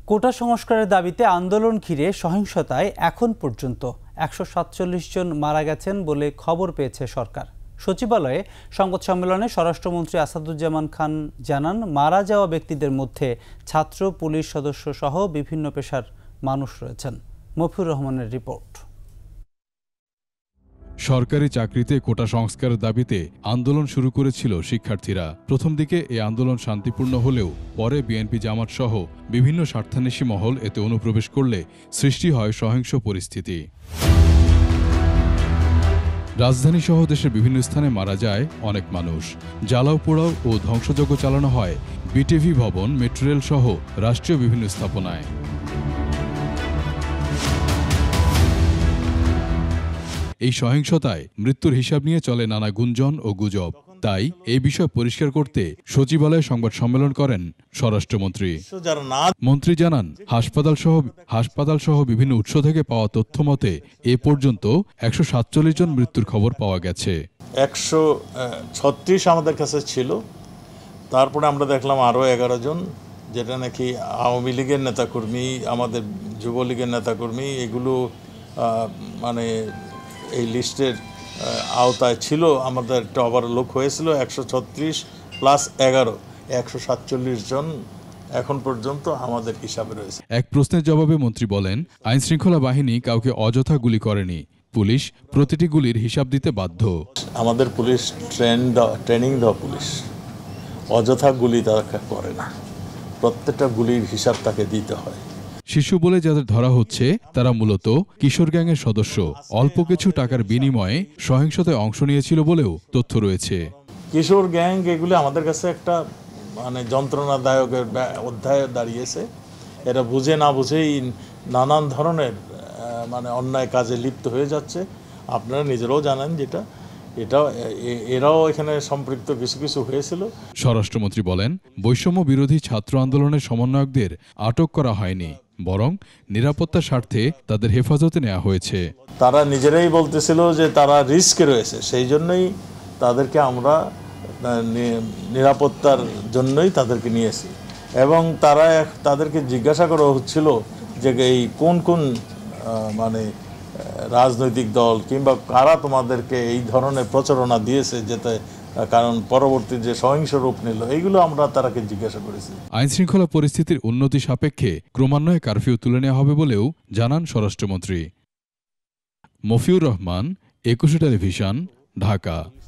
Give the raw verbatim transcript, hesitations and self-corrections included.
কোটা সংস্কারের দাবিতে আন্দোলন ঘিরে সহিংসতায় এখন পর্যন্ত একশো সাতচল্লিশ জন মারা গেছেন বলে খবর পেয়েছে সরকার। সচিবালয়ে সংবাদ সম্মেলনে স্বরাষ্ট্রমন্ত্রী আসাদুজ্জামান খান জানান, মারা যাওয়া ব্যক্তিদের মধ্যে ছাত্র, পুলিশ সদস্য সহ বিভিন্ন পেশার মানুষ রয়েছেন। মফিউর রহমানের রিপোর্ট। সরকারি চাকরিতে কোটা সংস্কারের দাবিতে আন্দোলন শুরু করেছিল শিক্ষার্থীরা। প্রথম দিকে এই আন্দোলন শান্তিপূর্ণ হলেও পরে বিএনপি জামাত সহ বিভিন্ন স্বার্থান্বেষী মহল এতে অনুপ্রবেশ করলে সৃষ্টি হয় সহিংস পরিস্থিতি। রাজধানী সহ দেশের বিভিন্ন স্থানে মারা যায় অনেক মানুষ। জ্বালাও পোড়াও ও ধ্বংসযজ্ঞ চালানো হয় বিটিভি ভবন, মেট্রো রেল সহ রাষ্ট্রীয় বিভিন্ন স্থাপনায়। এই সহিংসতায় মৃত্যুর হিসাব নিয়ে চলে নানা গুঞ্জন ও গুজব। তাই এই বিষয় পরিষ্কার করতে সচিবালয়ে সংবাদ সম্মেলন করেন স্বরাষ্ট্রমন্ত্রী। মন্ত্রী জানান, হাসপাতাল সহ হাসপাতাল সহ বিভিন্ন উৎস থেকে পাওয়া তথ্য মতে এ পর্যন্ত একশো সাতচল্লিশ জন মৃত্যুর খবর পাওয়া গেছে। একশো ছত্রিশ আমাদের কাছে ছিল, তারপরে আমরা দেখলাম আরও এগারো জন, যেটা নাকি আওয়ামী লীগের নেতাকর্মী, আমাদের যুবলীগের নেতাকর্মী, এগুলো মানে এই লিস্টের আওতায় ছিল। আমাদের একটা ওভারলোক হয়েছিল একশো ছত্রিশ প্লাস এগারো, একশো সাতচল্লিশ জন এখন পর্যন্ত আমাদের হিসাবে রয়েছে। এক প্রশ্নের জবাবে মন্ত্রী বলেন, আইনশৃঙ্খলা বাহিনী কাউকে অযথা গুলি করেনি, পুলিশ প্রতিটি গুলির হিসাব দিতে বাধ্য। আমাদের পুলিশ ট্রেন ট্রেনিং দেওয়া পুলিশ, অযথা গুলি তারা করে না, প্রত্যেকটা গুলির হিসাব তাকে দিতে হয়। শিশু বলে যাদের ধরা হচ্ছে তারা মূলত কিশোর গ্যাংয়ের সদস্য। অল্প কিছু টাকার বিনিময়ে সহিংসতায় অংশ নিয়েছিল বলেও তথ্য রয়েছে। কিশোর গ্যাং এগুলো আমাদের কাছে একটা মানে যন্ত্রণাদায়কের অধ্যায়ে দাঁড়িয়েছে। এরা বুঝে না বুঝেই নানান ধরনের মানে অন্যায় কাজে লিপ্ত হয়ে যাচ্ছে। আপনারা নিজেরাও জানেন যেটা এটা এরাও এখানে সম্পৃক্ত কিছু কিছু হয়েছিল। স্বরাষ্ট্রমন্ত্রী বলেন, বৈষম্য বিরোধী ছাত্র আন্দোলনের সমন্বয়কদের আটক করা হয়নি, বরং নিরাপত্তার স্বার্থে তাদের হেফাজতে নেওয়া হয়েছে। তারা নিজেরাই বলতেছিল যে তারা রিস্কে রয়েছে, সেই জন্যই তাদেরকে আমরা নিরাপত্তার জন্যই তাদেরকে নিয়েছি। এবং তারা তাদেরকে জিজ্ঞাসা করা হচ্ছিল যে এই কোন কোন মানে রাজনৈতিক দল কিংবা কারা তোমাদেরকে এই ধরনের প্রচারণা দিয়েছে, যেতে কারণ পরবর্তী যে সহিংস রূপ নিল, এইগুলো আমরা তারাকে জিজ্ঞাসা করেছি। আইনশৃঙ্খলা পরিস্থিতির উন্নতি সাপেক্ষে ক্রমান্বয়ে কারফিউ তুলে নেওয়া হবে বলেও জানান স্বরাষ্ট্রমন্ত্রী। মফিউর রহমান, একুশে টেলিভিশন, ঢাকা।